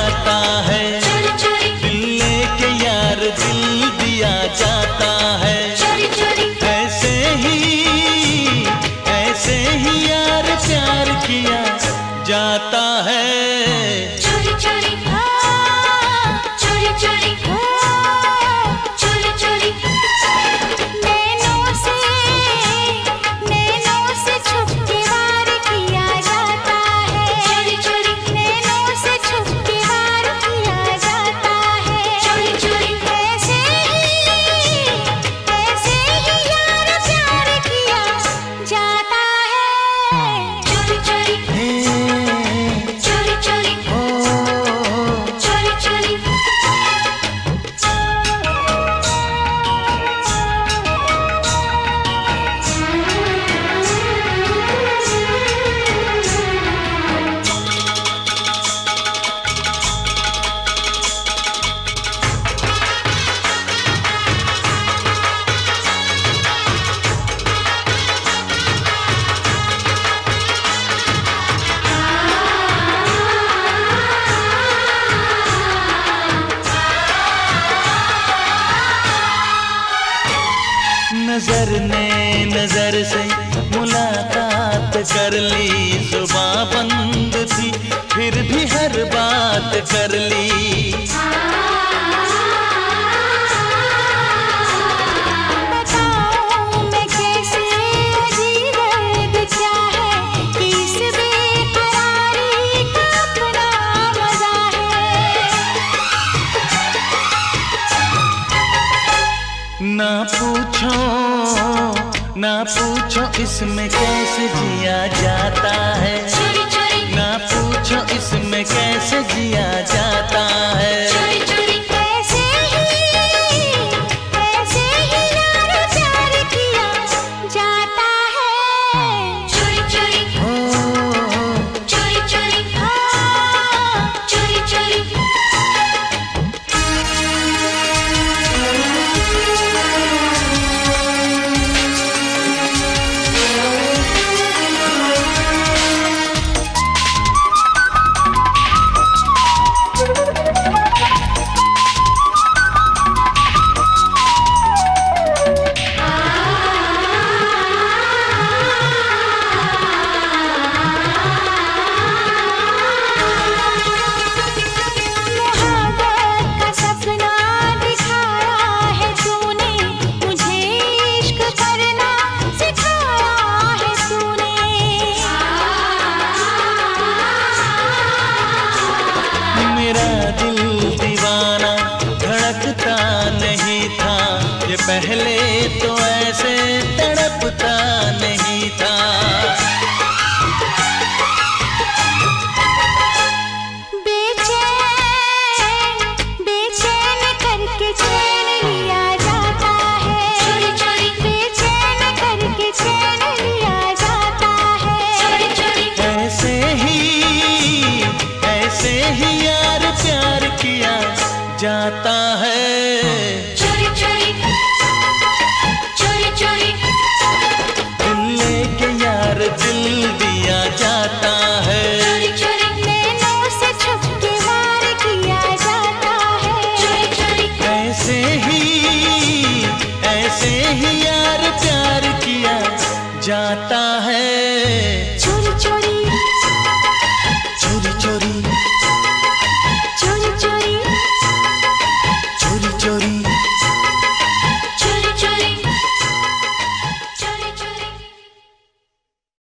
जाता है, चोरी चोरी दिल लेके यार दिल दिया जाता है। चोरी चोरी ऐसे ही यार प्यार किया जाता है। चोरी चोरी चोरी चोरी चोरी चोरी नैनों से छुप के वार किया जाता है। चोरी चोरी नैनों से छुप के वार किया जाता है। चोरी चोरी ऐसे ही यार प्यार किया जाता है। चोरी चोरी चोरी चोरी चोरी चोरी नजर ने नजर से मुलाकात कर ली, जुबां बंद थी फिर भी हर बात कर ली। बताऊं मैं कैसे अजीब दर्द क्या है कि इस बेकरारी का अपना मजा है। ना पूछो इसमें कैसे जिया जाता है। चोरी चोरी ना पूछो इसमें कैसे जिया जाता है। चोरी चोरी ऐसे ही यार प्यार किया जाता है। चोरी चोरी चोरी चोरी चोरी चोरी पहले तो ऐसे तड़पता नहीं था। बेचैन करके चैन लिया जाता है। चोरी चोरी बेचैन करके चैन लिया जाता है। चोरी चोरी ऐसे ही यार प्यार किया जाता है। चोरी चोरी चोरी चोरी दिल लेके यार दिल दिया जाता है। चोरी चोरी नैनों से छुप के वार किया जाता है। चोरी चोरी ऐसे ही यार प्यार किया जाता